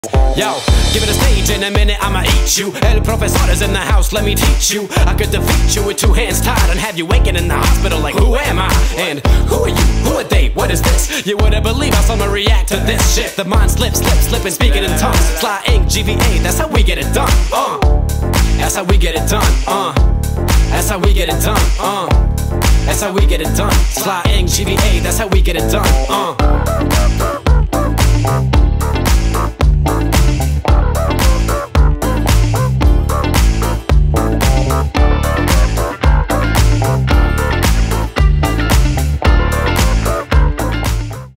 Yo, give it a stage, in a minute I'ma eat you. El professor is in the house, let me teach you. I could defeat you with two hands tied and have you waking in the hospital like, who am I? And who are you? Who are they? What is this? You wouldn't believe how someone react to this shit. The mind slipping, speaking in tongues. Sly ink, GVA, that's how we get it done. That's how we get it done. That's how we get it done. That's how we get it done. Sly ink, GVA, that's how we get it done.